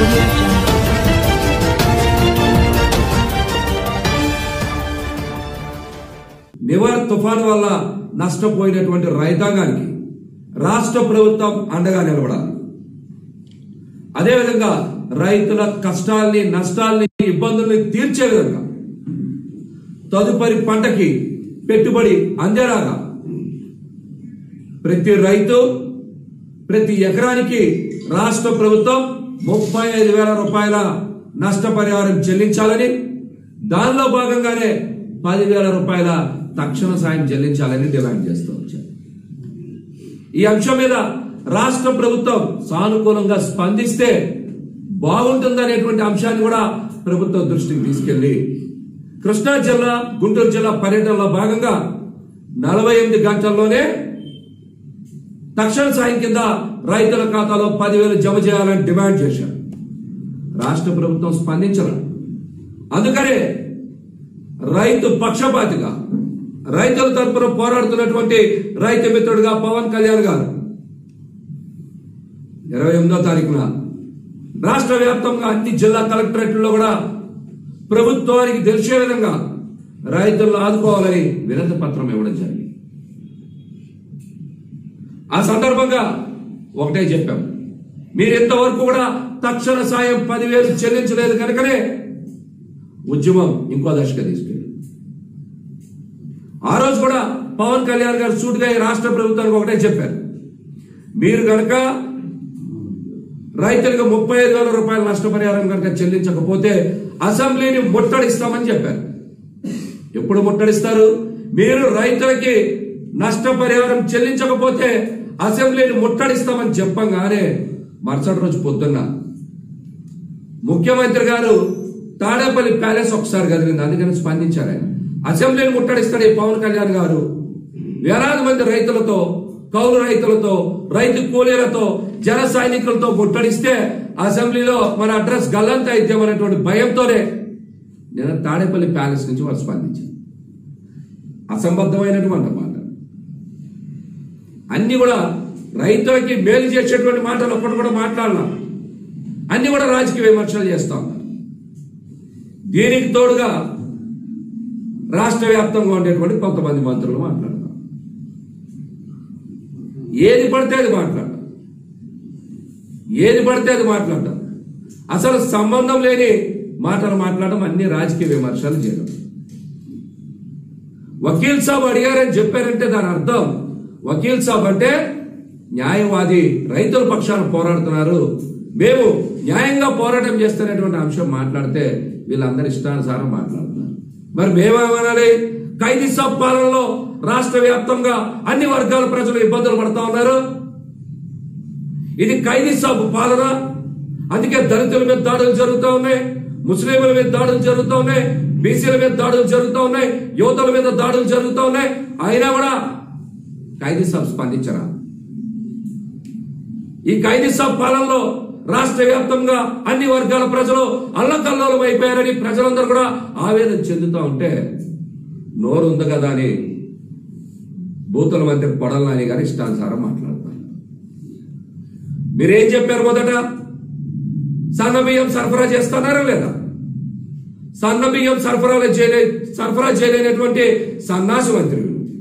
నివర్ తుఫాను వల్ల నష్టపోయినటువంటి రైతాంగానికి రాష్ట్ర ప్రభుత్వం అండగా నిలబడాలి. అదేవిధంగా రైతుల కష్టాల్ని, నష్టాల్ని, ఇబ్బందుల్ని తీర్చే విధంగా తదుపరి పంటకి పెట్టుబడి అందేలాగా ప్రతి రైతు ప్రతి ఎకరానికి రాష్ట్ర ప్రభుత్వం 35,000 రూపాయల నష్టపరిహారం చెల్లించాలని, దానిలో భాగంగానే 10,000 రూపాయల తక్షణ సాయం చెల్లించాలని డిమాండ్ చేస్తూ వచ్చారు. ఈ అంశం మీద రాష్ట్ర ప్రభుత్వం సానుకూలంగా స్పందిస్తే బాగుంటుందనేటువంటి అంశాన్ని కూడా ప్రభుత్వం దృష్టికి తీసుకెళ్లి కృష్ణా జిల్లా, గుంటూరు జిల్లా పర్యటనలో భాగంగా 48 గంటల్లోనే తక్షణ సాయం కింద రైతుల ఖాతాలో 10,000 జమ చేయాలని డిమాండ్ చేశారు. రాష్ట్ర ప్రభుత్వం స్పందించరు. అందుకనే రైతు పక్షపాతిగా, రైతుల తరపున పోరాడుతున్నటువంటి రైతు మిత్రుడిగా పవన్ కళ్యాణ్ గారు 28వ తారీఖున రాష్ట్ర వ్యాప్తంగా అన్ని జిల్లా కలెక్టరేట్లలో కూడా ప్రభుత్వానికి తెలిసే విధంగా రైతులను ఆదుకోవాలని వినతి పత్రం ఇవ్వడం జరిగింది. ఆ సందర్భంగా ఒకటే చెప్పాం, మీరు ఇంతవరకు కూడా తక్షణ సాయం 10,000 చెల్లించలేదు కనుకనే ఉద్యమం ఇంకో దశగా తీసుకెళ్ళి ఆ రోజు కూడా పవన్ కళ్యాణ్ గారు సూటిగా రాష్ట్ర ప్రభుత్వానికి ఒకటే చెప్పారు, మీరు కనుక రైతులకు 35,000 రూపాయల నష్టపరిహారం కనుక చెల్లించకపోతే అసెంబ్లీని ముట్టడిస్తామని చెప్పారు. ఎప్పుడు ముట్టడిస్తారు? మీరు రైతులకి నష్టపరిహారం చెల్లించకపోతే అసెంబ్లీని ముట్టడిస్తామని చెప్పంగానే మరుసటి రోజు పొద్దున్న ముఖ్యమంత్రి గారు తాడేపల్లి ప్యాలెస్ ఒకసారి కదిలింది. అందుకని స్పందించారు ఆయన. అసెంబ్లీని ముట్టడిస్తాడు ఈ పవన్ కళ్యాణ్ గారు. వేలాది మంది రైతులతో, కౌలు రైతులతో, రైతు కూలీలతో, జన సైనికులతో ముట్టడిస్తే అసెంబ్లీలో మన అడ్రస్ గల్లంత అయిద్దామనేటువంటి భయంతోనే నేను తాడేపల్లి ప్యాలెస్ నుంచి వారు స్పందించాను. అసంబద్ధమైనటువంటి మాట, అన్ని కూడా రైతులకి మేలు చేసేటువంటి మాటలు ఒక్కటి కూడా మాట్లాడలా, అన్ని కూడా రాజకీయ విమర్శలు చేస్తా ఉన్నారు. దీనికి తోడుగా రాష్ట్ర వ్యాప్తంగా ఉండేటువంటి కొంతమంది మంత్రులు మాట్లాడతారు. ఏది పడితే అది మాట్లాడతారు, ఏది పడితే అది మాట్లాడతారు. అసలు సంబంధం లేని మాటలు మాట్లాడడం, అన్ని రాజకీయ విమర్శలు చేయడం. వకీల్ సాబ్ అడిగారని చెప్పారంటే దాని అర్థం వకీల్ సాబ్ అంటే న్యాయవాది, రైతుల పక్షాన పోరాడుతున్నారు, మేము న్యాయంగా పోరాటం చేస్తున్నటువంటి అంశం మాట్లాడితే వీళ్ళందరూ ఇష్టానుసారం మాట్లాడుతున్నారు. మరి మేమేమనాలి? ఖైదీ సాబ్ పాలనలో రాష్ట్ర వ్యాప్తంగా అన్ని వర్గాల ప్రజలు ఇబ్బందులు పడతా ఉన్నారు. ఇది ఖైదీ సాబ్ పాలన. అందుకే దళితుల మీద దాడులు జరుగుతూ ఉన్నాయి, ముస్లింల మీద దాడులు జరుగుతూ ఉన్నాయి, బీసీల మీద దాడులు జరుగుతూ ఉన్నాయి, యువతల మీద దాడులు జరుగుతూ ఉన్నాయి. అయినా కూడా ఖైదీ సాబ్ స్పందించరా? ఈ ఖైదీ సాబ్ పాలనలో రాష్ట్ర వ్యాప్తంగా అన్ని వర్గాల ప్రజలు అల్లకల్లోలం అయిపోయారని ప్రజలందరూ కూడా ఆవేదన చెందుతూ ఉంటే నోరు ఉంది కదా అని బూతుల మధ్య పొడలని గారి ఇష్టానుసారం మాట్లాడతారు. మీరేం చెప్పారు? మొదట సన్న బియ్యం సరఫరా చేస్తున్నారా లేదా? సన్న బియ్యం సరఫరా చేయలేనటువంటి సన్నాసి మంత్రి.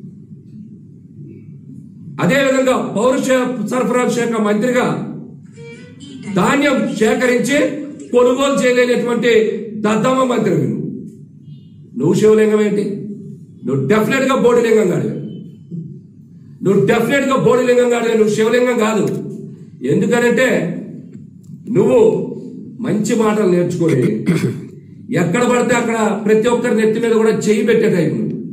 అదేవిధంగా పౌర సరఫరా శాఖ మంత్రిగా ధాన్యం సేకరించి కొనుగోలు చేయలేనటువంటి దద్దమ్మ మంత్రి. నువ్వు శివలింగం ఏంటి? నువ్వు డెఫినెట్ గా బోడిలింగం కాదు, నువ్వు డెఫినెట్ గా బోడిలింగం కాదు, నువ్వు శివలింగం కాదు. ఎందుకనంటే నువ్వు మంచి మాటలు నేర్చుకొని ఎక్కడ పడితే అక్కడ ప్రతి ఒక్కరి నెత్తి మీద కూడా చెయ్యి పెట్టే టైం.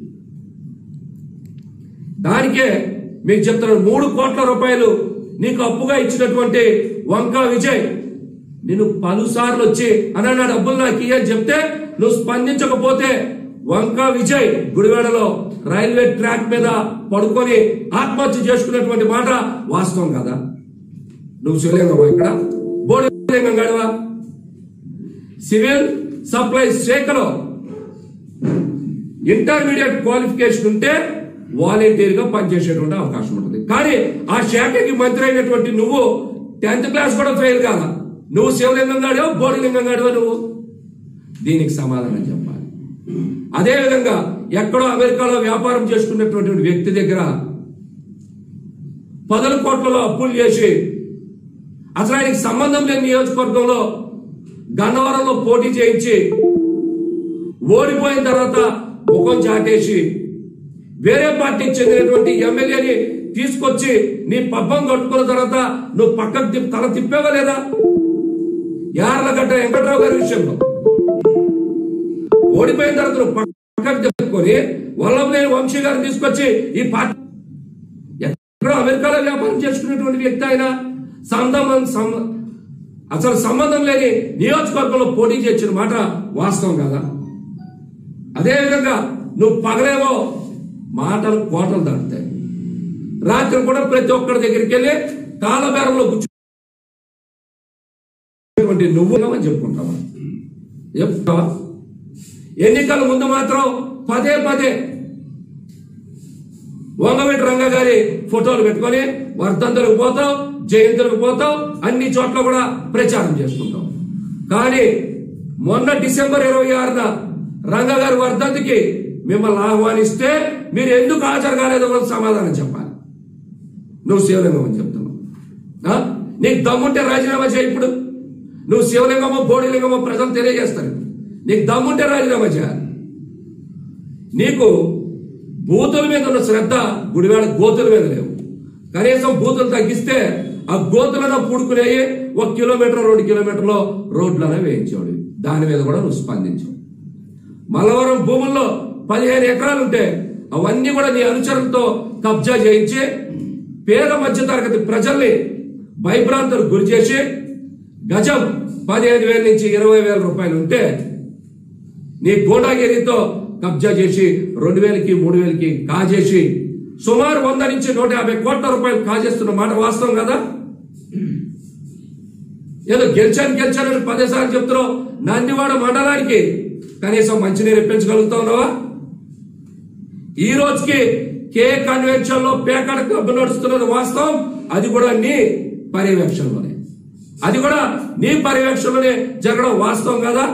దానికే మీకు చెప్తున్నాను, 3 కోట్ల రూపాయలు నీకు అప్పుగా ఇచ్చినటువంటి వంకా విజయ్ నేను పలుసార్లు వచ్చి అన్న నా డబ్బులు నాకు ఇయ్యని చెప్తే నువ్వు స్పందించకపోతే వంకా విజయ్ గుడివాడలో రైల్వే ట్రాక్ మీద పడుకొని ఆత్మహత్య చేసుకున్నటువంటి మాట వాస్తవం కదా? నువ్వు శివలింగం ఇక్కడ బోడిలింగం గడవా? సివిల్ సప్లైస్ శాఖలో ఇంటర్మీడియట్ క్వాలిఫికేషన్ ఉంటే వాలంటీర్ గా పనిచేసేటువంటి అవకాశం ఉంటుంది. కానీ ఆ శాఖకి మంత్రి అయినటువంటి నువ్వు 10th క్లాస్ కూడా ఫెయిల్ కాదా? నువ్వు శివలింగం గాడివో బోడిలింగం గాడివో నువ్వు? దీనికి సమాధానం చెప్పాలి. అదేవిధంగా ఎక్కడో అమెరికాలో వ్యాపారం చేసుకున్నటువంటి వ్యక్తి దగ్గర 10 కోట్లలో అప్పులు చేసి అసలు ఆయనకి సంబంధం లేని నియోజకవర్గంలో గన్నవరంలో పోటీ చేయించి ఓడిపోయిన తర్వాత ముఖం చాటేసి వేరే పార్టీకి చెందినటువంటి ఎమ్మెల్యేని తీసుకొచ్చి నీ పబ్బం కట్టుకున్న తర్వాత నువ్వు పక్కకు తల తిప్పేవా లేదా? యార్లగడ్డ వెంకట్రావు గారి విషయంలో ఓడిపోయిన తర్వాత నువ్వు పక్కకు తిప్పుకొని వల్లభనేని వంశీ గారిని తీసుకొచ్చి ఈ పార్టీ ఎక్కడో అమెరికాలో వ్యాపారం చేసుకున్నటువంటి వ్యక్తి ఆయన అసలు సంబంధం లేని నియోజకవర్గంలో పోటీ చేసిన మాట వాస్తవం కదా? అదేవిధంగా నువ్వు పగలేవో మాటలు కోటలు దాటుతాయి, రాత్రి కూడా ప్రతి ఒక్కరి దగ్గరికి వెళ్ళి కాలబేరంలో కూర్చుంటే నువ్వు చెప్పుకుంటావా? ఎన్నికల ముందు మాత్రం పదే వంగవీటి రంగ గారి ఫోటోలు పెట్టుకొని వర్ధంతులకు పోతావు, జయంతులకు పోతావు, అన్ని చోట్ల కూడా ప్రచారం చేసుకుంటావు. కానీ మొన్న డిసెంబర్ 26న రంగ గారి వర్ధంతికి మిమ్మల్ని ఆహ్వానిస్తే మీరు ఎందుకు హాజరు కాలేదో కూడా సమాధానం చెప్పాలి. నువ్వు శివలింగం అని చెప్తున్నావు. నీకు దమ్ముంటే రాజీనామా చేయి. ఇప్పుడు నువ్వు శివలింగమో బోడిలింగమో ప్రజలు తెలియజేస్తారు. నీకు దమ్ముంటే రాజీనామా చేయాలి. నీకు బూతుల మీద ఉన్న శ్రద్ధ గుడివాడ గోతుల మీద లేవు. కనీసం బూతులు తగ్గిస్తే ఆ గోతులను పూడుకునేవి 1 కిలోమీటర్ 2 కిలోమీటర్లో రోడ్లను వేయించేవాడు. దాని మీద కూడా నువ్వు స్పందించావు. మల్లవరం భూముల్లో 15 ఎకరాలు ఉంటే అవన్నీ కూడా నీ అనుచరులతో కబ్జా చేయించి పేద మధ్య తరగతి ప్రజల్ని భయభ్రాంతులకు గురి చేసి గజం 15,000 నుంచి 20,000 రూపాయలు ఉంటే నీ గోడాగిరితో కబ్జా చేసి 2,000కి 3,000కి కాజేసి సుమారు 100 నుంచి 150 కోట్ల రూపాయలు కాజేస్తున్న మాట వాస్తవం కదా? ఏదో గెలిచాను 10 సార్లు చెప్తున్నావు. నందివాడ మండలానికి కనీసం మంచినీరు ఇప్పించగలుగుతా ఉన్నావా? ఈ రోజుకి కే కన్వెన్షన్ లో పేకాడ క్లబ్ నడుస్తున్నది వాస్తవం. అది కూడా నీ పర్యవేక్షణలోనే జరగడం వాస్తవం కదా?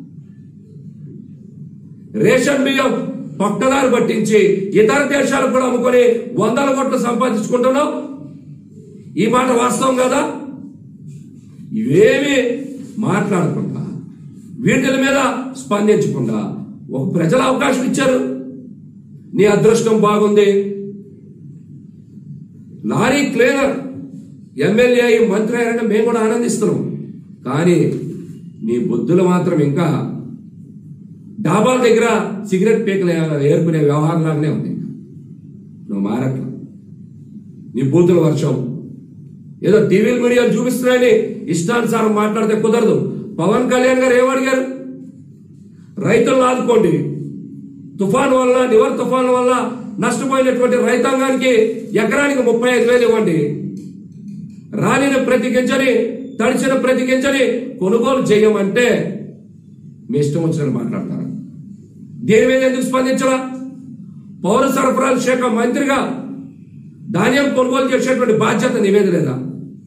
రేషన్ బియ్యం పక్కదారి పట్టించి ఇతర దేశాలకు కూడా అమ్ముకొని 100 కోట్లు సంపాదించుకుంటున్నావు. ఈ మాట వాస్తవం కదా? ఇవేమి మాట్లాడకుండా వీటి మీద స్పందించకుండా ఒక ప్రజల అవకాశం ఇచ్చారు. నీ అదృష్టం బాగుంది. లారీ క్లీనర్ ఎమ్మెల్యే అయ్యి మంత్రి అయ్యారంటే మేము కూడా ఆనందిస్తున్నాం. కానీ నీ బుద్ధులు మాత్రం ఇంకా డాబాల దగ్గర సిగరెట్ పీకలు ఏరుకునే వ్యవహారం లాగానే ఉంది. నువ్వు మారట్లా. నీ బూతుల వర్షం ఏదో టీవీల మీడియాలు చూపిస్తున్నాయని ఇష్టానుసారం మాట్లాడితే కుదరదు. పవన్ కళ్యాణ్ గారు ఏమడిగారు? రైతులను ఆదుకోండి. తుఫాను వల్ల నివర్ తుఫాను వల్ల నష్టపోయినటువంటి రైతాంగానికి ఎకరానికి 35,000 ఇవ్వండి. రాలిన ప్రతి గింజని తడిచిన ప్రతి గింజని కొనుగోలు చేయమంటే మీ ఇష్టం వచ్చినట్టు మాట్లాడతారా? దీని మీద ఎందుకు స్పందించరా? పౌర సరఫరాల శాఖ మంత్రిగా ధాన్యం కొనుగోలు చేసేటువంటి బాధ్యత నీ మీద లేదా?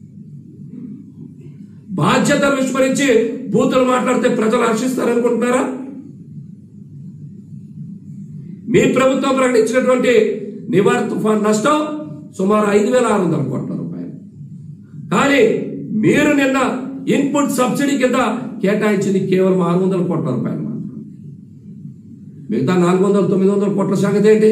బాధ్యతను విస్మరించి బూతులు మాట్లాడితే ప్రజలు హర్షిస్తారనుకుంటున్నారా? మీ ప్రభుత్వం ప్రకటించినటువంటి నివార్ తుఫాన్ నష్టం సుమారు 5,600 కోట్ల రూపాయలు. కానీ మీరు నిన్న ఇన్పుట్ సబ్సిడీ కింద కేటాయించింది కేవలం 600 కోట్ల రూపాయలు మాత్రం. మిగతా 400-900 కోట్ల సంగతి ఏంటి?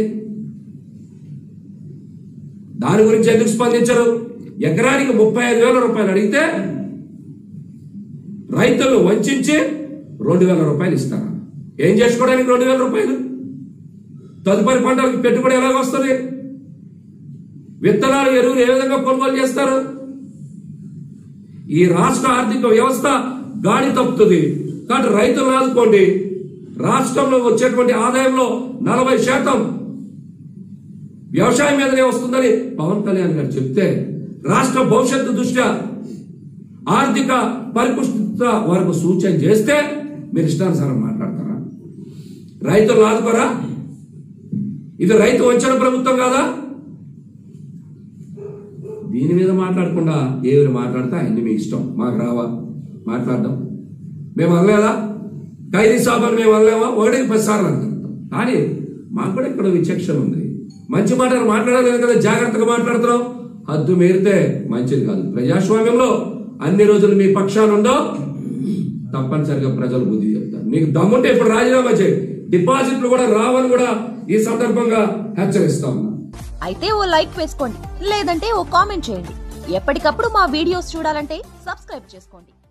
దాని గురించి ఎందుకు స్పందించరు? ఎకరానికి 35,000 రూపాయలు అడిగితే రైతులు వంచి 2,000 రూపాయలు ఇస్తారా? ఏం చేసుకోవడానికి 2,000 రూపాయలు? తదుపరి పంటలకు పెట్టుబడి ఎలాగ వస్తుంది? విత్తనాలు ఎరువులు ఏ విధంగా కొనుగోలు చేస్తారు? ఈ రాష్ట్ర ఆర్థిక వ్యవస్థ గాడి తప్పుతుంది. కాబట్టి రైతులను ఆదుకోండి. రాష్ట్రంలో వచ్చేటువంటి ఆదాయంలో 40% వ్యవసాయం మీదనే వస్తుందని పవన్ కళ్యాణ్ గారు చెప్తే రాష్ట్ర భవిష్యత్తు దృష్ట్యా ఆర్థిక పరిపుష్ట వరకు సూచన చేస్తే మీరు ఇష్టానుసారం మాట్లాడతారా? రైతులను ఆదుకోరా? ఇది రైతు వంచన ప్రభుత్వం కాదా? దీని మీద మాట్లాడకుండా ఏవి మాట్లాడితే అన్ని మీ ఇష్టం, మాకు రావా? మాట్లాడడం? మేము అనలేదా? ఖైదీ సాబ్ అని మేము అనలేమా? 1కి 10 సార్లు అనుకుంటాం. కానీ మాకు కూడా ఇక్కడ విచక్షణ ఉంది. మంచి మాటలు మాట్లాడలేదు కదా, జాగ్రత్తగా మాట్లాడుతున్నాం. హద్దు మీరితే మంచిది కాదు. ప్రజాస్వామ్యంలో అన్ని రోజులు మీ పక్షాలు ఉండవు, తప్పనిసరిగా ప్రజలు బుద్ధి చెప్తారు. మీకు దమ్ముంటే ఇప్పుడు రాజీనామా చేయి, డిపాజిట్లు కూడా రావని కూడా ఈ సందర్భంగా హెచ్చరిస్తా ఉన్నా. అయితే ఓ లైక్ వేసుకోండి, లేదంటే ఓ కామెంట్ చేయండి. ఎప్పటికప్పుడు మా వీడియోస్ చూడాలంటే సబ్స్క్రైబ్ చేసుకోండి.